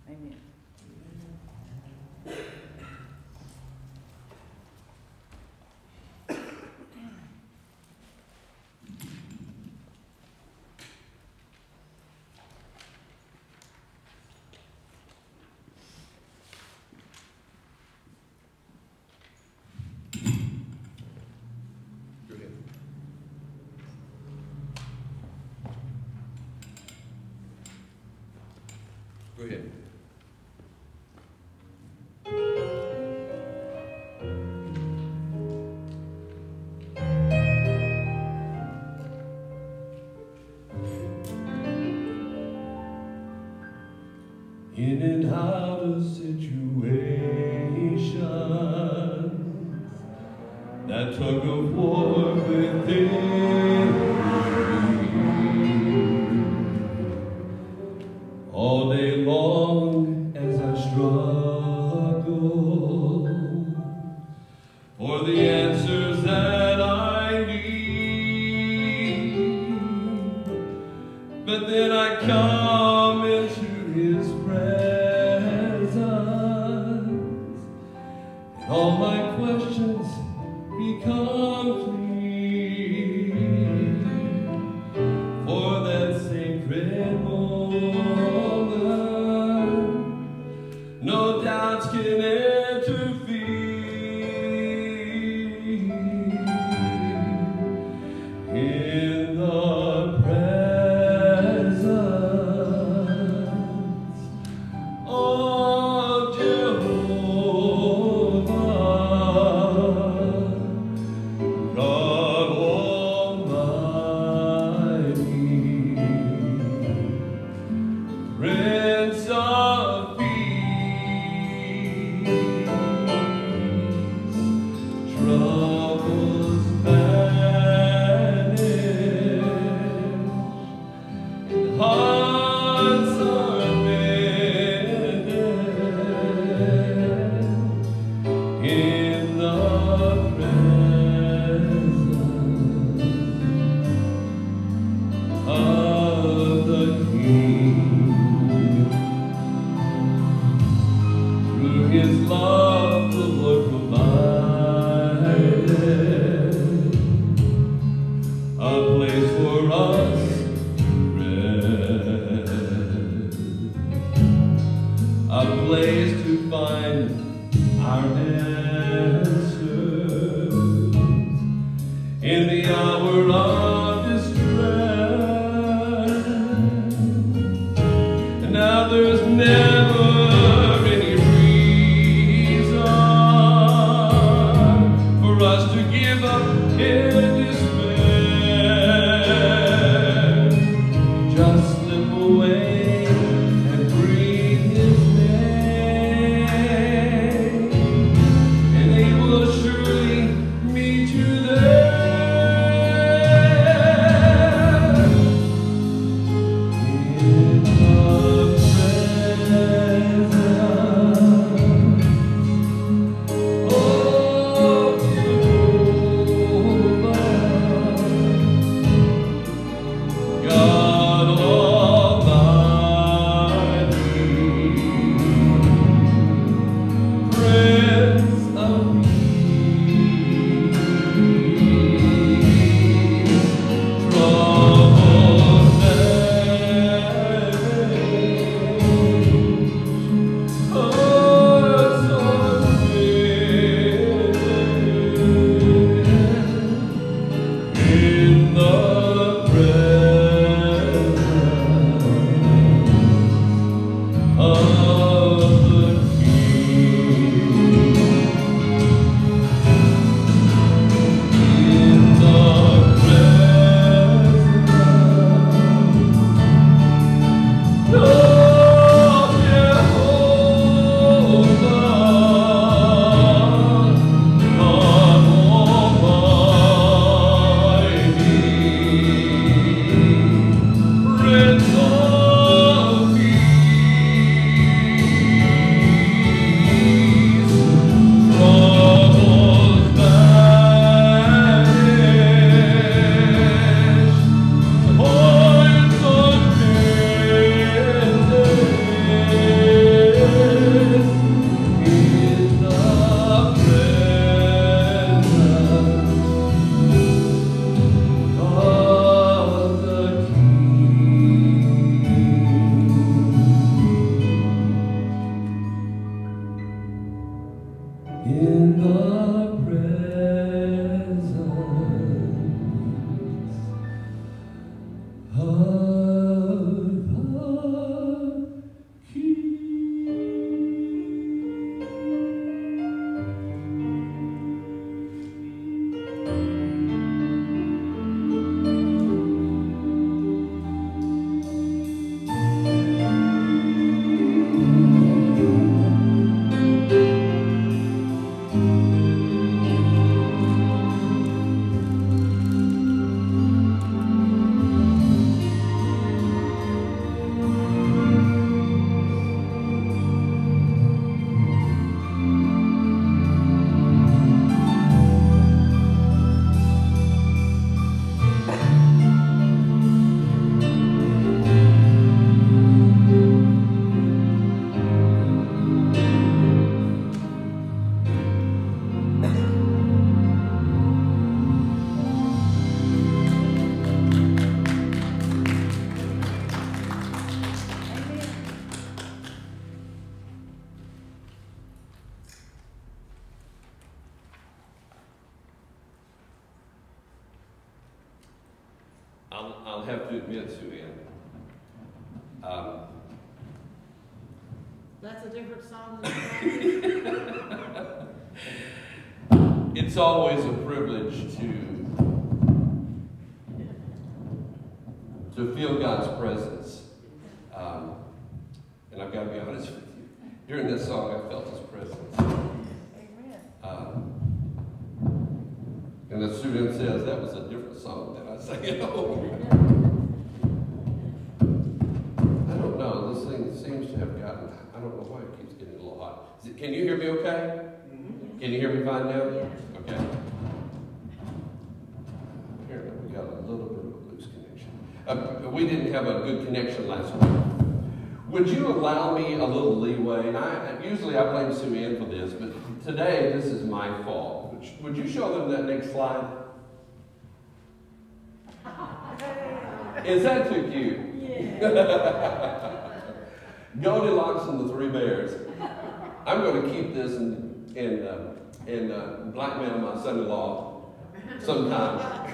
Amen. Go ahead. In and out of situations, that tug of war within me, all day long as I struggle for the answers that I need, but then I come into His presence, and all my questions become clear. For that sacred moment, no doubts can interfere. In the presence of Jehovah, God Almighty, Prince of Peace, troubles vanish, and hearts are mended in the presence of the King. Through His love, the Lord provided a place for us to rest, a place to find our answers in the hour of distress. And now there's never any reason for us to give up in despair. Just slip away and breathe His name, and He will surely meet you there. In the presence of Jehovah, God Almighty, Prince of Peace, troubles vanish, hearts are mended in the presence of the King. In the presence of Jehovah, God Almighty, Prince of Peace, I'll have to admit, Sue Ann, That's a different song than it's always a privilege to feel God's presence. And I've got to be honest with you. During this song, I felt His presence. Amen. And the student says that was a different song than I sang at home. I don't know. This thing seems to have gotten, I don't know why it keeps getting a little hot. Can you hear me okay? Mm-hmm. Can you hear me fine now? Yeah. Okay. Apparently we got a little bit of a loose connection. We didn't have a good connection last week. Would you allow me a little leeway? And usually I blame Sue Ann for this, but today this is my fault. Would you show them that next slide? Is that too cute? Yeah. Goldilocks and the Three Bears. I'm going to keep this and blackmail my son-in-law sometime.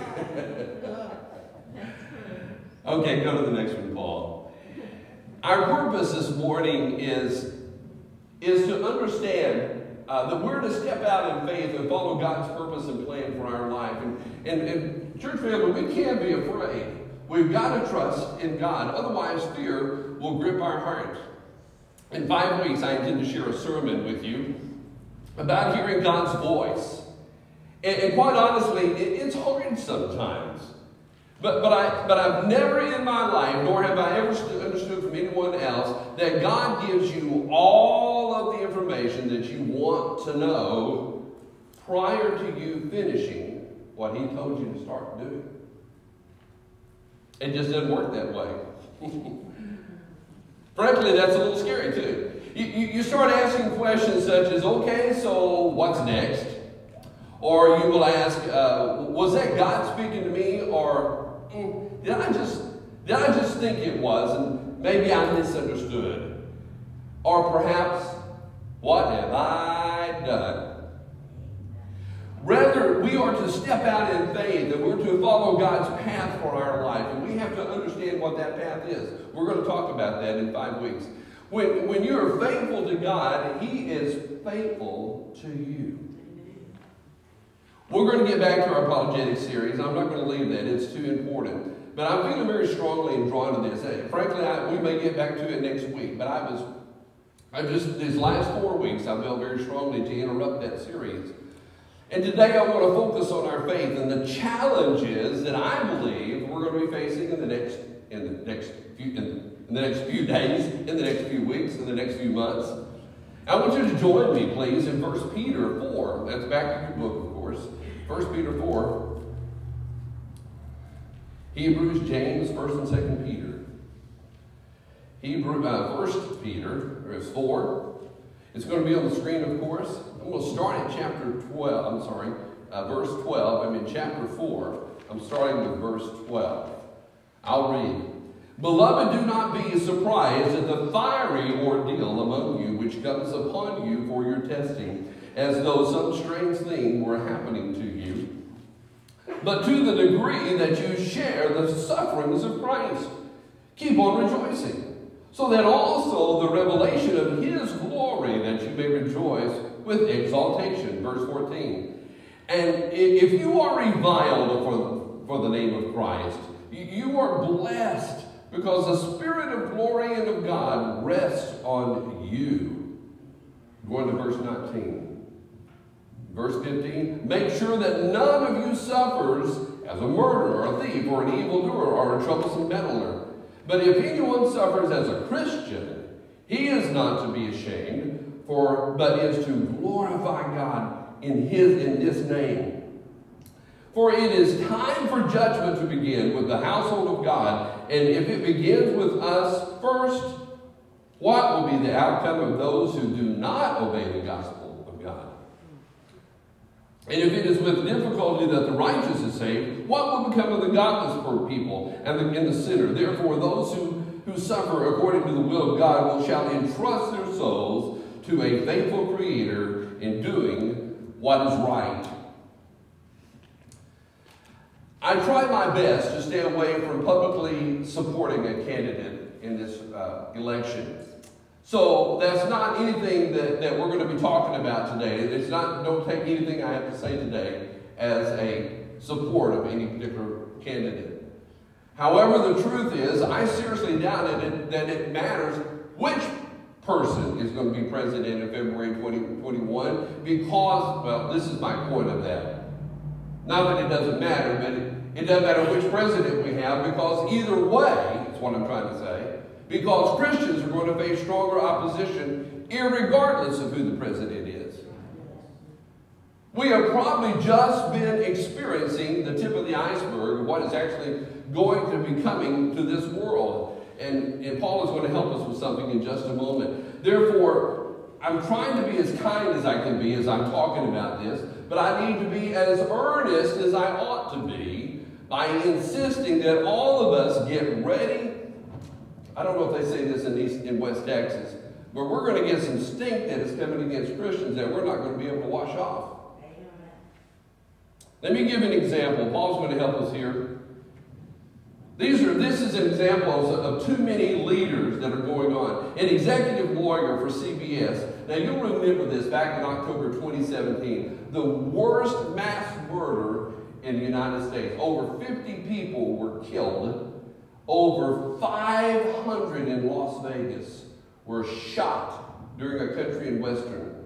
Okay, go to the next one, Paul. Our purpose this morning is to understand that we're to step out in faith and follow God's purpose and plan for our life. And church family, we can't be afraid. We've got to trust in God. Otherwise, fear will grip our heart. In 5 weeks, I intend to share a sermon with you about hearing God's voice. And quite honestly, it's hard sometimes. But I've never in my life, nor have I ever understood from anyone else, that God gives you all of the information that you want to know prior to you finishing what He told you to start doing. It just doesn't work that way. Frankly, that's a little scary too. You start asking questions such as, okay, so what's next? Or you will ask, was that God speaking to me? Or did I just think it was and maybe I misunderstood? Or perhaps, what have I done? Rather, we are to step out in faith and we're to follow God's path for our life. And we have to understand what that path is. We're going to talk about that in 5 weeks. When you are faithful to God, He is faithful to you. We're going to get back to our apologetics series. I'm not going to leave that. It's too important. But I'm feeling very strongly and drawn to this. Frankly, we may get back to it next week. But these last 4 weeks, I felt very strongly to interrupt that series. And today I want to focus on our faith and the challenges that I believe we're going to be facing in the next few days, in the next few weeks, in the next few months. I want you to join me, please, in 1 Peter 4. That's back to your book, of course. 1 Peter 4. Hebrews, James, 1st and 2nd Peter. 1 Peter is 4. It's going to be on the screen, of course. I'm going to start at verse 12. I'm in chapter 4. I'm starting with verse 12. I'll read. Beloved, do not be surprised at the fiery ordeal among you, which comes upon you for your testing, as though some strange thing were happening to you. But to the degree that you share the sufferings of Christ, keep on rejoicing, so that also the revelation of His glory, that you may rejoice with exaltation. Verse 14. And if you are reviled for the name of Christ, you are blessed, because the Spirit of glory and of God rests on you. Going to verse 19. Verse 15. Make sure that none of you suffers as a murderer, a thief, or an evildoer, or a troublesome meddler. But if anyone suffers as a Christian, he is not to be ashamed, but is to glorify God in this name. For it is time for judgment to begin with the household of God. And if it begins with us first, what will be the outcome of those who do not obey the gospel of God? And if it is with difficulty that the righteous is saved, what will become of the godless people and the sinner? Therefore, those who suffer according to the will of God shall entrust their souls to a faithful Creator in doing what is right. I try my best to stay away from publicly supporting a candidate in this election. So that's not anything that we're going to be talking about today. It's not, don't take anything I have to say today as a support of any particular candidate. However, the truth is, I seriously doubt that it matters which person is going to be president in February 2021 because, well, this is my point of that. Not that it doesn't matter, but it doesn't matter which president we have because either way, is what I'm trying to say, because Christians are going to face stronger opposition irregardless of who the president is. We have probably just been experiencing the tip of the iceberg of what is actually going to be coming to this world. And Paul is going to help us with something in just a moment. Therefore, I'm trying to be as kind as I can be as I'm talking about this, but I need to be as earnest as I ought to be by insisting that all of us get ready. I don't know if they say this in West Texas, but we're going to get some stink that is coming against Christians that we're not going to be able to wash off. Let me give an example. Paul's going to help us here. This is examples of too many leaders that are going on. An executive lawyer for CBS. Now you'll remember this back in October 2017. The worst mass murder in the United States. Over 50 people were killed. Over 500 in Las Vegas were shot during a country and western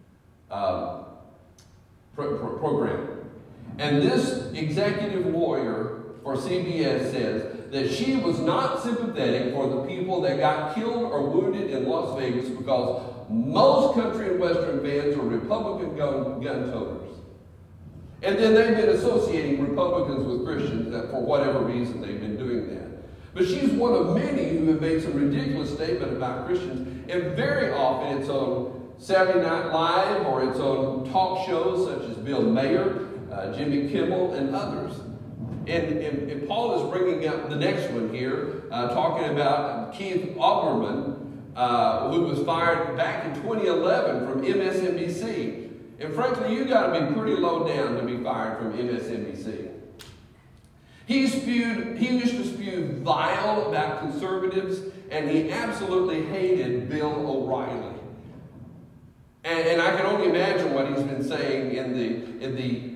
program. And this executive lawyer for CBS says that she was not sympathetic for the people that got killed or wounded in Las Vegas because most country and western fans are Republican gun toters. And then they've been associating Republicans with Christians that for whatever reason they've been doing that. But she's one of many who have made some ridiculous statement about Christians, and very often it's on Saturday Night Live or it's on talk shows such as Bill Maher, Jimmy Kimmel, and others. And Paul is bringing up the next one here, talking about Keith Olbermann, who was fired back in 2011 from MSNBC. And frankly, you got to be pretty low down to be fired from MSNBC. He used to spew vile about conservatives, and he absolutely hated Bill O'Reilly. And I can only imagine what he's been saying in the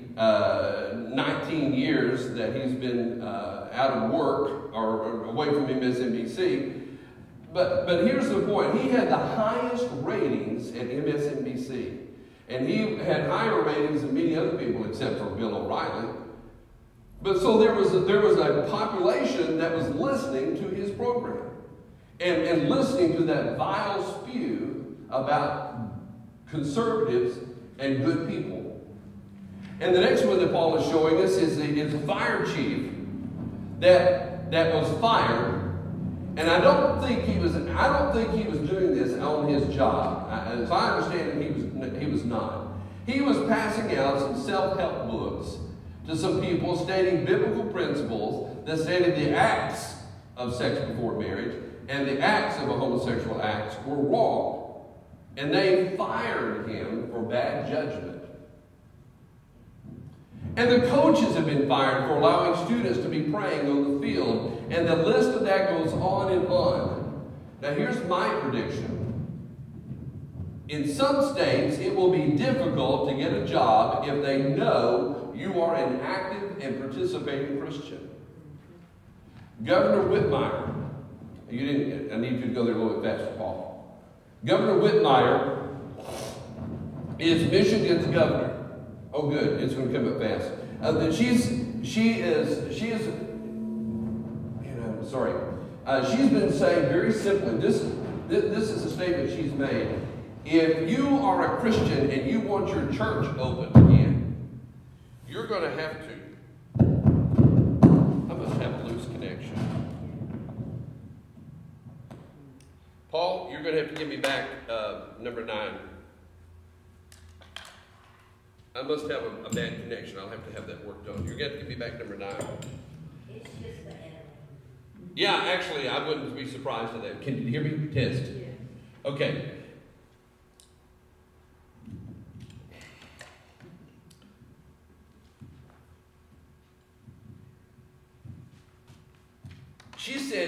19 years that he's been out of work or away from MSNBC. But here's the point. He had the highest ratings at MSNBC. And he had higher ratings than many other people except for Bill O'Reilly. But so there was a population that was listening to his program and listening to that vile spew about conservatives and good people. And the next one that Paul is showing us is a fire chief that was fired. And I don't think he was doing this on his job. As I understand it, he was not. He was passing out some self-help books to some people stating biblical principles that stated the acts of sex before marriage and the acts of a homosexual acts were wrong. And they fired him for bad judgment. And the coaches have been fired for allowing students to be praying on the field. And the list of that goes on and on. Now here's my prediction. In some states, it will be difficult to get a job if they know you are an active and participating Christian. Governor Whitmire, I need you to go there a little bit faster, Paul. Governor Whitmire is Michigan's governor. Oh, good. It's going to come up fast. She's been saying very simply, this is a statement she's made. If you are a Christian and you want your church open again, you're going to have to. I must have a loose connection. Paul, you're going to have to give me back number 9. I must have a bad connection. I'll have to have that worked on. You're going to have to give me back number 9. It's just the enemy. Yeah, actually, I wouldn't be surprised at that. Can you hear me? Test. Yeah. Okay.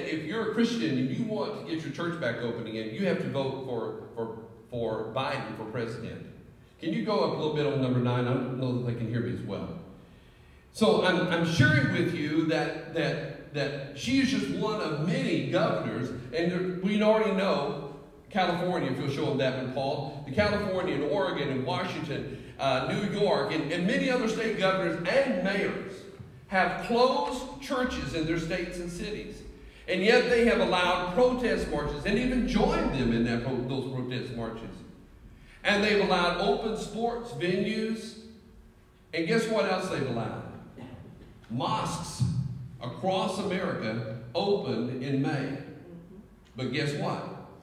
if you're a Christian and you want to get your church back open again, you have to vote for Biden for president. Can you go up a little bit on number 9? I don't know if they can hear me as well. So I'm sharing with you that she is just one of many governors, and we already know California, if you'll show them that one, Paul, the California and Oregon and Washington, New York, and many other state governors and mayors have closed churches in their states and cities. And yet they have allowed protest marches and even joined them in those protest marches. And they've allowed open sports venues. And guess what else they've allowed? Mosques across America opened in May. But guess what?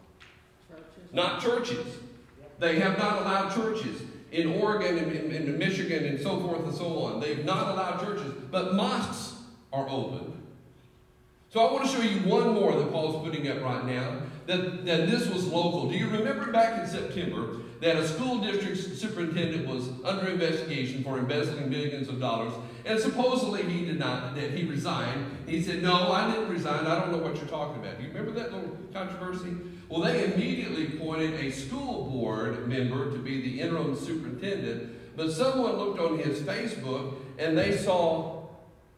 Not churches. They have not allowed churches. In Oregon and in Michigan and so forth and so on. They've not allowed churches, but mosques are open. So I want to show you one more that Paul's putting up right now, that this was local. Do you remember back in September that a school district superintendent was under investigation for embezzling millions of dollars, and supposedly he denied that he resigned. He said, no, I didn't resign. I don't know what you're talking about. Do you remember that little controversy? Well, they immediately appointed a school board member to be the interim superintendent, but someone looked on his Facebook and they saw,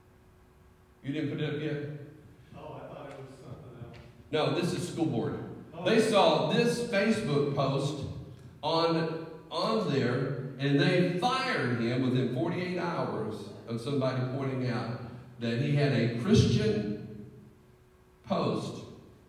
you didn't put it up yet? Oh, I thought it was something else. No, this is school board. Oh. They saw this Facebook post on there, and they fired him within 48 hours of somebody pointing out that he had a Christian post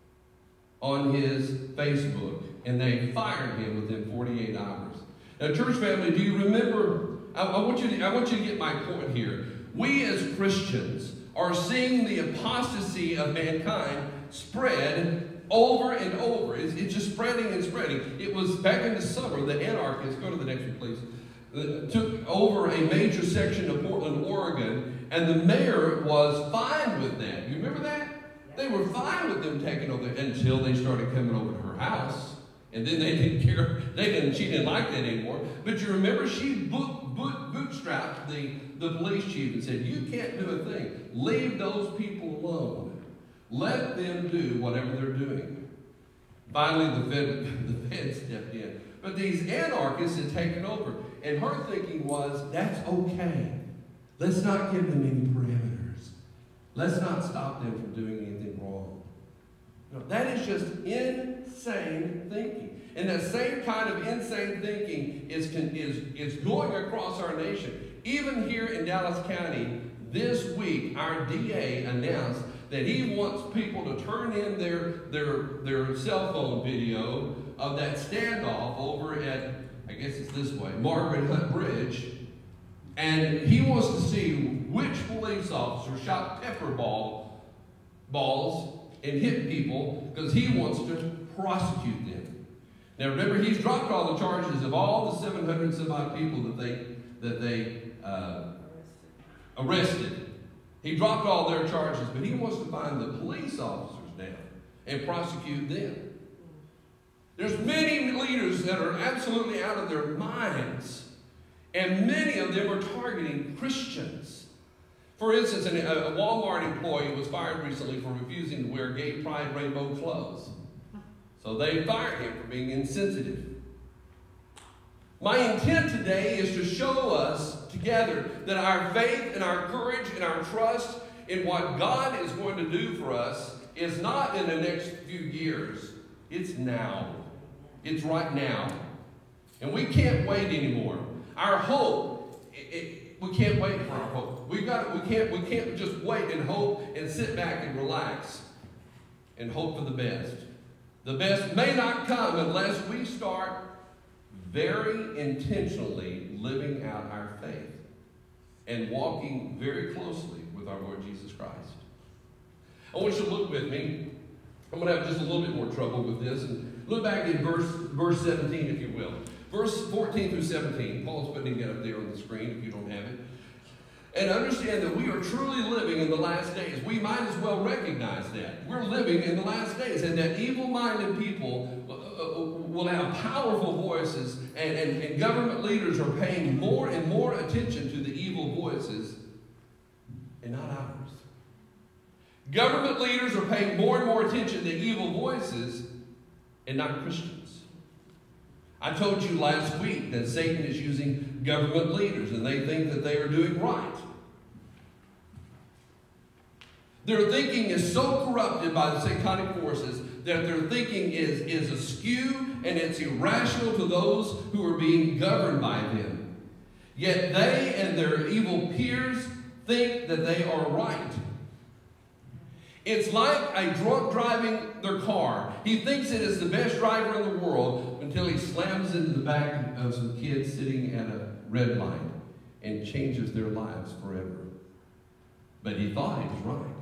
on his Facebook, and they fired him within 48 hours. Now, church family, do you remember? I want you to get my point here. We as Christians are seeing the apostasy of mankind spread over and over. It's just spreading and spreading. It was back in the summer, the anarchists, go to the next one, please, took over a major section of Portland, Oregon, and the mayor was fine with that. You remember that? They were fine with them taking over until they started coming over to her house. And then they didn't care. She didn't like that anymore. But you remember she bootstrapped the police chief and said, you can't do a thing. Leave those people alone. Let them do whatever they're doing. Finally, the Fed stepped in. But these anarchists had taken over. And her thinking was, that's okay. Let's not give them any parameters. Let's not stop them from doing anything wrong. No, that is just insane thinking. And that same kind of insane thinking is going across our nation. Even here in Dallas County, this week, our DA announced that he wants people to turn in their cell phone video of that standoff over at, I guess it's this way, Margaret Hunt Bridge. And he wants to see which police officer shot pepper balls and hit people, because he wants to prosecute them. Now remember, he's dropped all the charges of all the 700 some odd people that they arrested. He dropped all their charges, but he wants to find the police officers now and prosecute them. There's many leaders that are absolutely out of their minds, and many of them are targeting Christians. For instance, a Walmart employee was fired recently for refusing to wear gay pride rainbow clothes. So they fired him for being insensitive. My intent today is to show us together that our faith and our courage and our trust in what God is going to do for us is not in the next few years. It's now. It's right now. And we can't wait anymore. Our hope, we can't wait for our hope. We can't just wait and hope and sit back and relax and hope for the best. The best may not come unless we start very intentionally living out our faith and walking very closely with our Lord Jesus Christ. I want you to look with me. I'm going to have just a little bit more trouble with this. And look back at verse 17, if you will. Verse 14 through 17. Paul's putting it up there on the screen if you don't have it. And understand that we are truly living in the last days. We might as well recognize that. We're living in the last days. And that evil-minded people will have powerful voices. And government leaders are paying more and more attention to the evil voices and not ours. Government leaders are paying more and more attention to evil voices and not Christians. I told you last week that Satan is using government leaders and they think that they are doing right. Their thinking is so corrupted by the satanic forces that their thinking is askew and it's irrational to those who are being governed by them. Yet they and their evil peers think that they are right. It's like a drunk driving their car. He thinks it is the best driver in the world until he slams into the back of some kids sitting at a red light and changes their lives forever. But he thought he was right.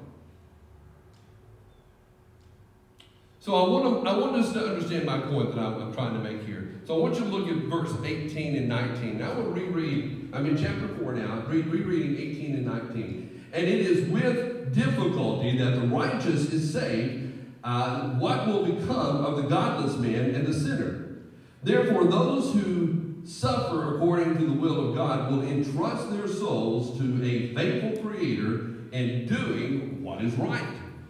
So I want us to understand my point that I'm trying to make here. So I want you to look at verse 18 and 19. Now I want to reread. I'm in chapter 4 now. Rereading 18 and 19. And it is with difficulty that the righteous is saved. What will become of the godless man and the sinner? Therefore, those who suffer according to the will of God will entrust their souls to a faithful Creator in doing what is right.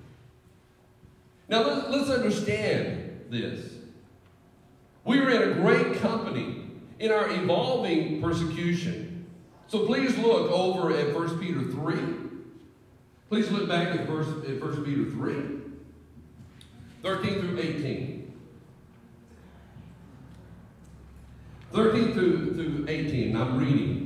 Now, let's understand this. We are in a great company in our evolving persecution. So please look over at 1 Peter 3. Please look back at 1 Peter 3, 13 through 18. 13 through 18, I'm reading.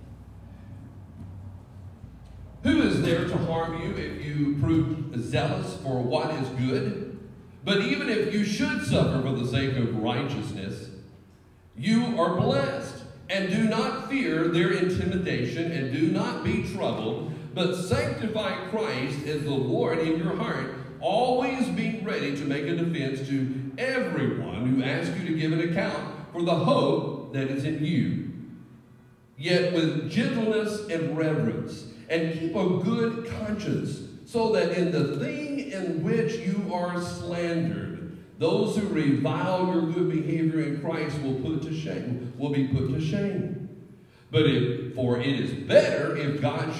Who is there to harm you if you prove zealous for what is good? But even if you should suffer for the sake of righteousness, you are blessed. And do not fear their intimidation, and do not be troubled, but sanctify Christ as the Lord in your heart, always being ready to make a defense to everyone who asks you to give an account for the hope that is in you. Yet with gentleness and reverence, and keep a good conscience, so that in the thing in which you are slandered, those who revile your good behavior in Christ will be put to shame. But for it is better if God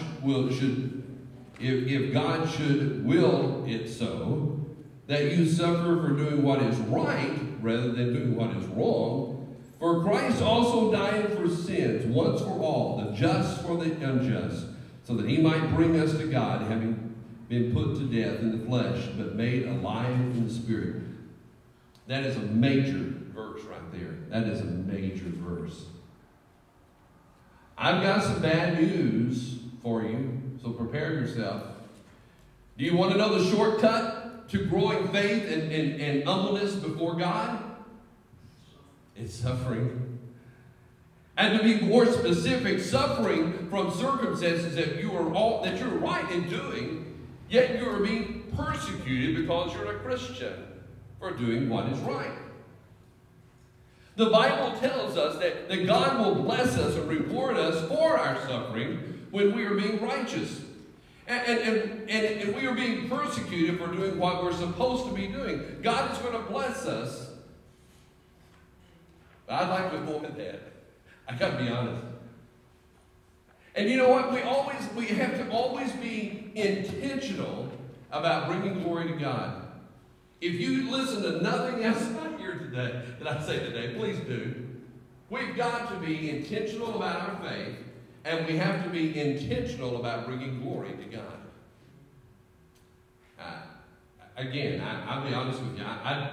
should will it so, that you suffer for doing what is right rather than doing what is wrong. For Christ also died for sins once for all, the just for the unjust, so that he might bring us to God, having been put to death in the flesh, but made alive in the spirit. That is a major verse right there. That is a major verse. I've got some bad news for you, so prepare yourself. Do you want to know the shortcut to growing faith and humbleness before God? It's suffering. And to be more specific, suffering from circumstances that you're right in doing, yet you are being persecuted because you're a Christian for doing what is right. The Bible tells us that God will bless us and reward us for our suffering when we are being righteous. And we are being persecuted for doing what we're supposed to be doing. God is going to bless us. I'd like to avoid that. I got to be honest. And you know what? We have to always be intentional about bringing glory to God. If you listen to nothing else I hear today, that I say today, please do. We've got to be intentional about our faith, and we have to be intentional about bringing glory to God. I'll be honest with you.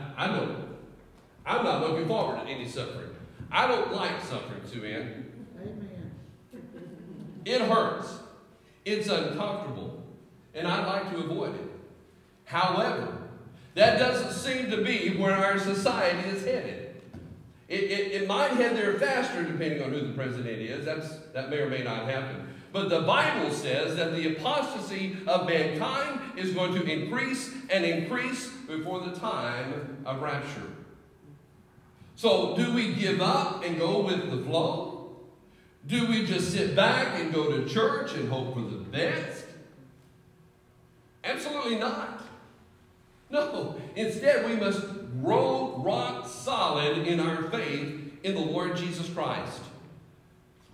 I'm not looking forward to any suffering. I don't like suffering, Sue Ann. Amen. It hurts. It's uncomfortable. And I'd like to avoid it. However, that doesn't seem to be where our society is headed. It might head there faster depending on who the president is. That may or may not happen. But the Bible says that the apostasy of mankind is going to increase and increase before the time of rapture. So do we give up and go with the flow? Do we just sit back and go to church and hope for the best? Absolutely not. No. Instead, we must grow rock solid in our faith in the Lord Jesus Christ.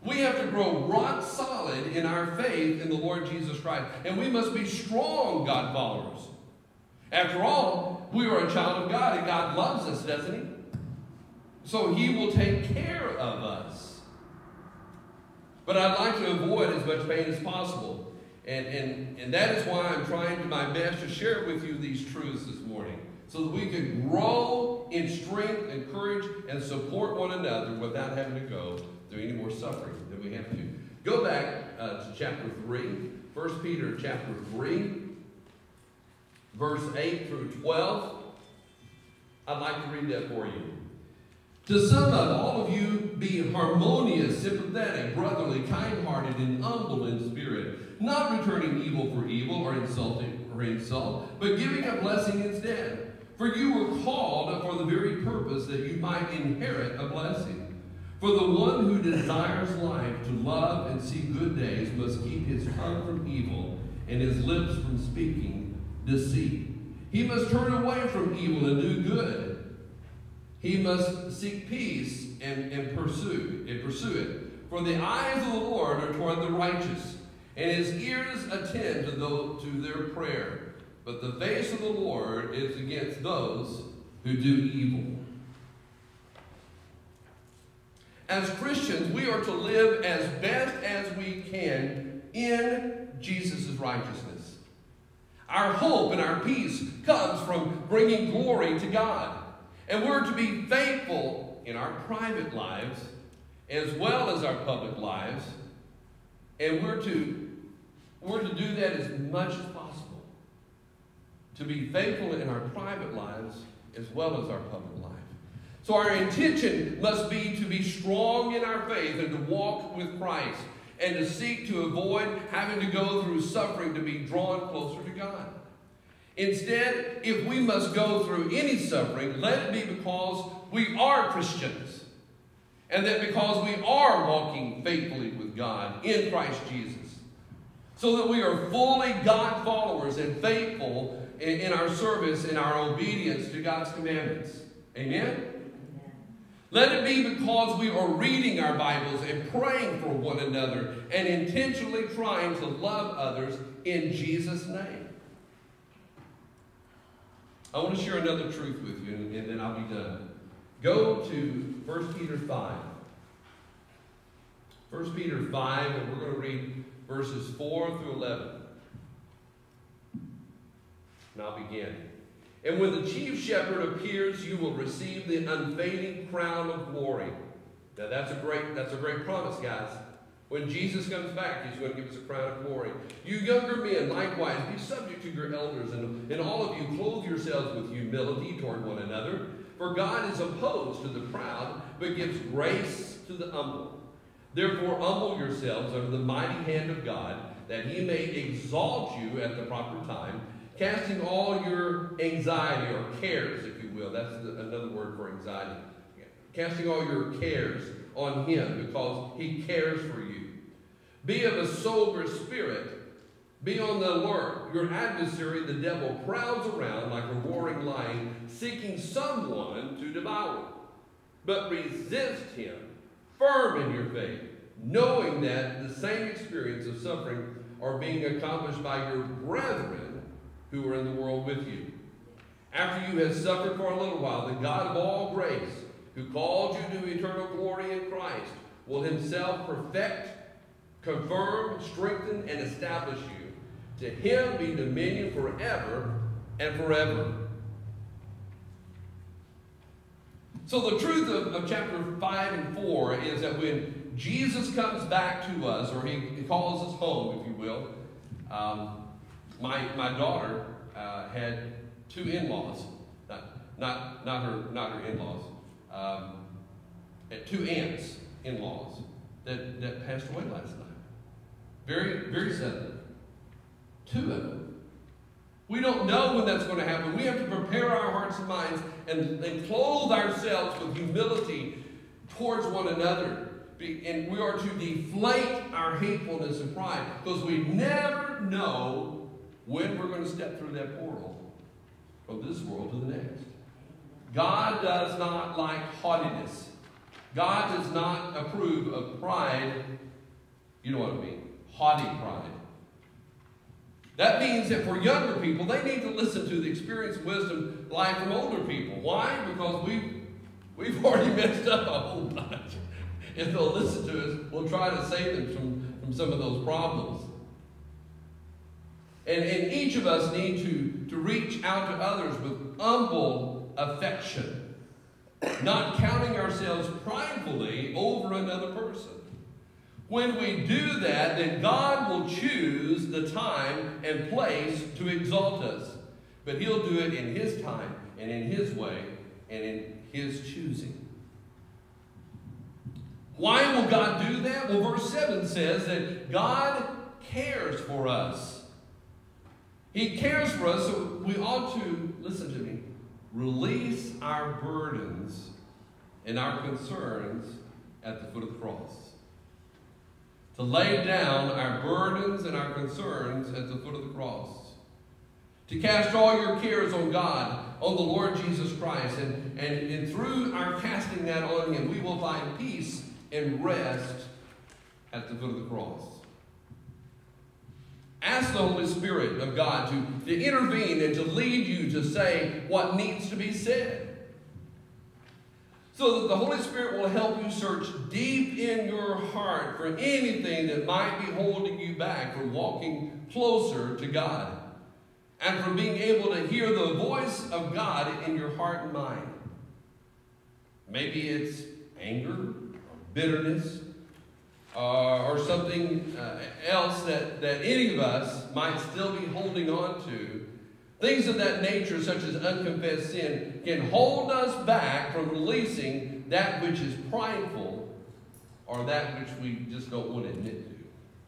We have to grow rock solid in our faith in the Lord Jesus Christ. And we must be strong God followers. After all, we are a child of God, and God loves us, doesn't He? So He will take care of us. But I'd like to avoid as much pain as possible. And that is why I'm trying my best to share with you these truths this morning, so that we can grow in strength and courage and support one another without having to go through any more suffering than we have to. Go back to chapter 3, 1 Peter chapter 3, verse 8 through 12. I'd like to read that for you. To sum up, all of you be harmonious, sympathetic, brotherly, kind-hearted, and humble in spirit, not returning evil for evil or insulting or insult, but giving a blessing instead. For you were called for the very purpose that you might inherit a blessing. For the one who desires life to love and see good days must keep his tongue from evil and his lips from speaking deceit. He must turn away from evil and do good. He must seek peace and pursue it. For the eyes of the Lord are toward the righteous, and His ears attend to their prayer. But the face of the Lord is against those who do evil. As Christians, we are to live as best as we can in Jesus' righteousness. Our hope and our peace comes from bringing glory to God. And we're to be faithful in our private lives as well as our public lives. And we're to do that as much as possible. To be faithful in our private lives as well as our public life. So our intention must be to be strong in our faith and to walk with Christ and to seek to avoid having to go through suffering to be drawn closer to God. Instead, if we must go through any suffering, let it be because we are Christians. And that because we are walking faithfully with God in Christ Jesus. So that we are fully God followers and faithful in our service and our obedience to God's commandments. Amen? Let it be because we are reading our Bibles and praying for one another and intentionally trying to love others in Jesus' name. I want to share another truth with you, and then I'll be done. Go to 1 Peter 5. 1 Peter 5, and we're going to read verses 4 through 11. And I'll begin. And when the chief shepherd appears, you will receive the unfading crown of glory. Now that's a great promise, guys. When Jesus comes back, He's going to give us a crown of glory. You younger men, likewise, be subject to your elders, and all of you clothe yourselves with humility toward one another. For God is opposed to the proud, but gives grace to the humble. Therefore, humble yourselves under the mighty hand of God, that He may exalt you at the proper time, casting all your anxiety or cares, if you will. That's another word for anxiety. Casting all your cares on Him, because He cares for you. Be of a sober spirit. Be on the alert. Your adversary, the devil, prowls around like a roaring lion, seeking someone to devour. But resist him, firm in your faith, knowing that the same experience of suffering are being accomplished by your brethren who are in the world with you. After you have suffered for a little while, the God of all grace, who called you to eternal glory in Christ, will Himself perfect, confirm, strengthen, and establish you. To Him be dominion forever and forever. So the truth of chapter 5 and 4 is that when Jesus comes back to us, or He calls us home, if you will, my daughter had two in-laws, not her in-laws. Two aunts, in-laws, that passed away last night. Very, very suddenly. Two of them. We don't know when that's going to happen. We have to prepare our hearts and minds and clothe ourselves with humility towards one another. And we are to deflate our hatefulness and pride, because we never know when we're going to step through that portal from this world to the next. God does not like haughtiness. God does not approve of pride. You know what I mean? Haughty pride. That means that for younger people, they need to listen to the experience, wisdom, life from older people. Why? Because we've already messed up a whole bunch. If they'll listen to us, we'll try to save them from some of those problems. And each of us need to reach out to others with humble affection, not counting ourselves pridefully over another person. When we do that, then God will choose the time and place to exalt us. But He'll do it in His time and in His way and in His choosing. Why will God do that? Well, verse 7 says that God cares for us. He cares for us, so we ought to, listen to me, release our burdens and our concerns at the foot of the cross. To lay down our burdens and our concerns at the foot of the cross. To cast all your cares on God, on the Lord Jesus Christ. And through our casting that on Him, we will find peace and rest at the foot of the cross. Ask the Holy Spirit of God to intervene and to lead you to say what needs to be said. So that the Holy Spirit will help you search deep in your heart for anything that might be holding you back from walking closer to God and from being able to hear the voice of God in your heart and mind. Maybe it's anger, or bitterness, or something else that any of us might still be holding on to. Things of that nature, such as unconfessed sin, can hold us back from releasing that which is prideful or that which we just don't want to admit to.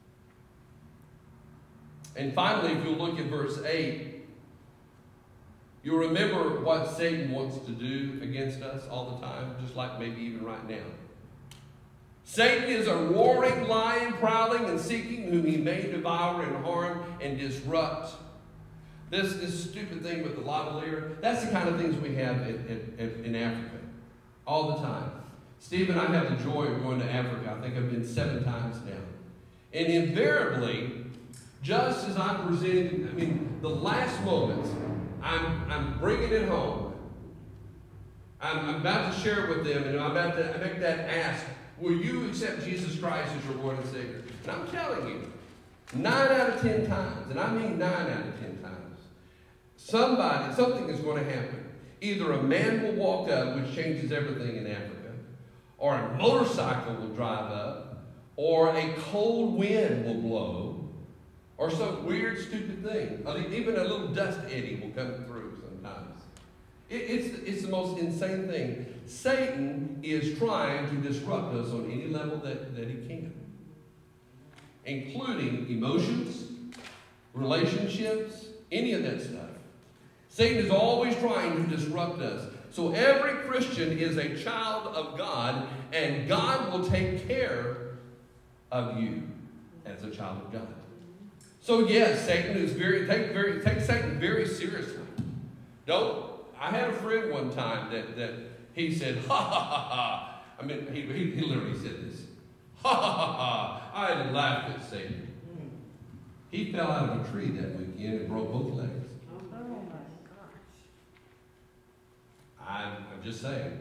And finally, if you look at verse 8, you'll remember what Satan wants to do against us all the time, just like maybe even right now. Satan is a roaring lion, prowling and seeking whom he may devour and harm and disrupt. This stupid thing with the lavalier, that's the kind of things we have in Africa all the time. Steve and I have the joy of going to Africa. I think I've been 7 times now. And invariably, just as I'm presenting, the last moments, I'm bringing it home. I'm about to share it with them, and I'm about to make that ask, will you accept Jesus Christ as your Lord and Savior? And I'm telling you, 9 out of 10 times, and I mean 9 out of 10 times, something is going to happen. Either a man will walk up, which changes everything in Africa, or a motorcycle will drive up, or a cold wind will blow, or some weird, stupid thing. Even a little dust eddy will come through sometimes. It's the most insane thing. Satan is trying to disrupt us on any level that he can, including emotions, relationships, any of that stuff. Satan is always trying to disrupt us. So every Christian is a child of God, and God will take care of you as a child of God. So yes, Satan is take Satan very seriously. I had a friend one time that he said, ha ha ha ha. I mean, he literally said this. Ha ha ha ha. I laughed at Satan. He fell out of a tree that weekend and broke both legs. I'm just saying.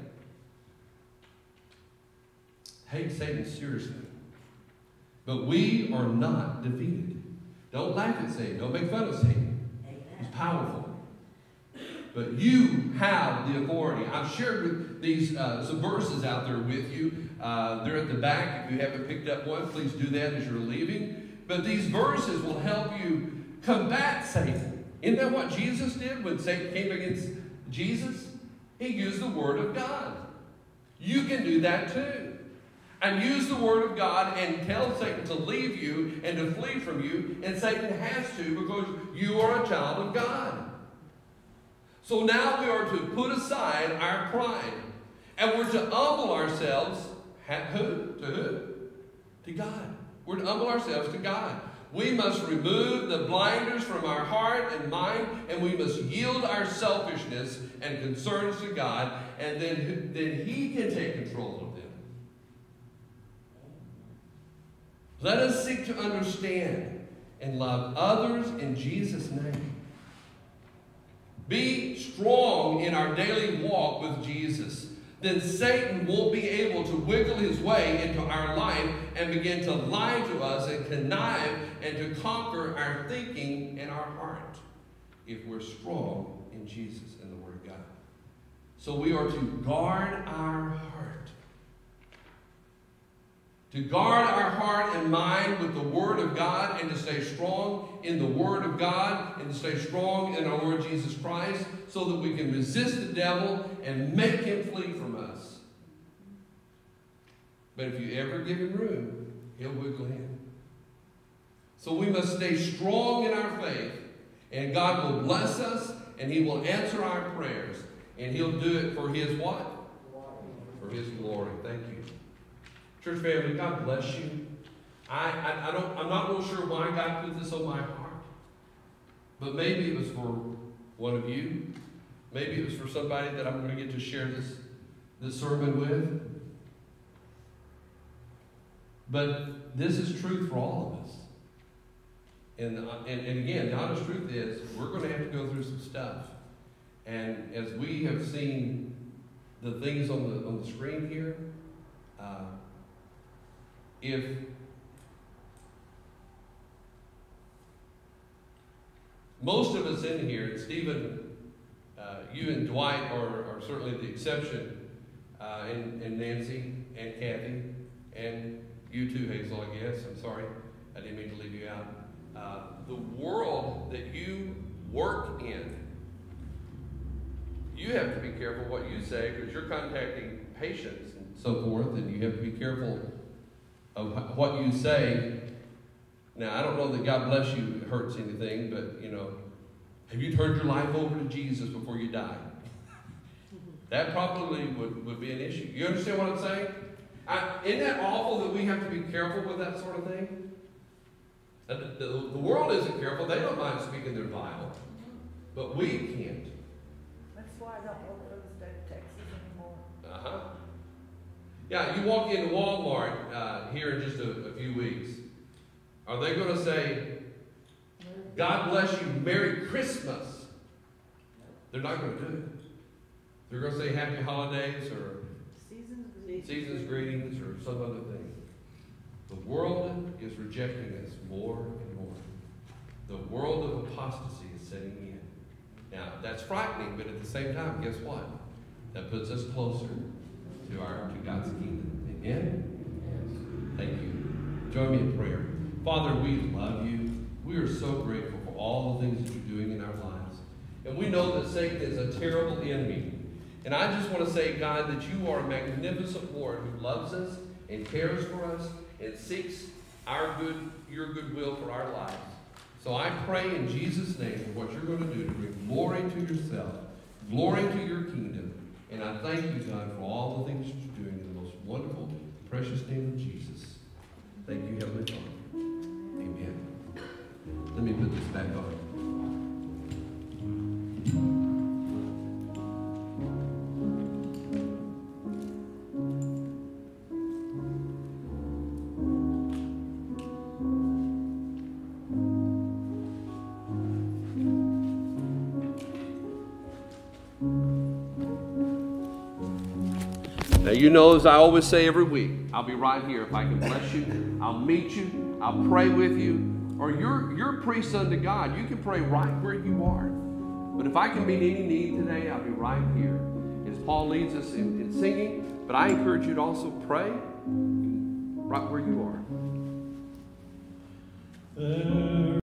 Hate Satan seriously. But we are not defeated. Don't laugh at Satan. Don't make fun of Satan. He's powerful. But you have the authority. I've shared these some verses out there with you. They're at the back. If you haven't picked up one, please do that as you're leaving. But these verses will help you combat Satan. Isn't that what Jesus did when Satan came against Jesus? He used the Word of God. You can do that too. And use the Word of God and tell Satan to leave you and to flee from you. And Satan has to, because you are a child of God. So now we are to put aside our pride. And we're to humble ourselves. Who? To who? To God. We're to humble ourselves to God. We must remove the blinders from our heart and mind, and we must yield our selfishness and concerns to God, and then He can take control of them. Let us seek to understand and love others in Jesus' name. Be strong in our daily walk with Jesus. Then Satan won't be able to wiggle his way into our life and begin to lie to us and connive and to conquer our thinking and our heart if we're strong in Jesus and the Word of God. So we are to guard our heart. To guard our heart and mind with the Word of God and to stay strong in the Word of God and to stay strong in our Lord Jesus Christ so that we can resist the devil and make him flee from us. But if you ever give him room, he'll wiggle in. So we must stay strong in our faith, and God will bless us and he will answer our prayers, and he'll do it for his what? For his glory. Thank you. Church family, God bless you. I'm not real sure why God put this on my heart. But maybe it was for one of you. Maybe it was for somebody that I'm going to get to share this sermon with. But this is truth for all of us. And again, the honest truth is we're going to have to go through some stuff. And as we have seen the things on the screen here, if most of us in here, Stephen, you and Dwight are certainly the exception, and Nancy and Kathy, and you too, Hazel, I guess. I'm sorry, I didn't mean to leave you out. The world that you work in, you have to be careful what you say because you're contacting patients and so forth, and you have to be careful of what you say. Now, I don't know that God bless you hurts anything, but, have you turned your life over to Jesus before you die? That probably would be an issue. You understand what I'm saying? Isn't that awful that we have to be careful with that sort of thing? The world isn't careful. They don't mind speaking their Bible. But we can't. That's why I don't want to go to the state of Texas anymore. Uh-huh. Yeah, you walk into Walmart here in just a few weeks. Are they going to say, God bless you, Merry Christmas? They're not going to do it. They're going to say Happy Holidays or Season's Greetings or some other thing. The world is rejecting us more and more. The world of apostasy is setting in. Now, that's frightening, but at the same time, guess what? That puts us closer to God's kingdom. Amen? Thank you. Join me in prayer. Father, we love you. We are so grateful for all the things that you're doing in our lives. And we know that Satan is a terrible enemy. And I just want to say, God, that you are a magnificent Lord who loves us and cares for us and seeks your goodwill for our lives. So I pray in Jesus' name for what you're going to do to bring glory to yourself, glory to your kingdom. And I thank you, God, for all the things that you're doing in the most wonderful, precious name of Jesus. Thank you, Heavenly Father. Amen. Let me put this back on. Now, you know, as I always say every week, I'll be right here. If I can bless you, I'll meet you, I'll pray with you. Or you're a priest unto God. You can pray right where you are. But if I can meet any need today, I'll be right here. As Paul leads us in singing, but I encourage you to also pray right where you are.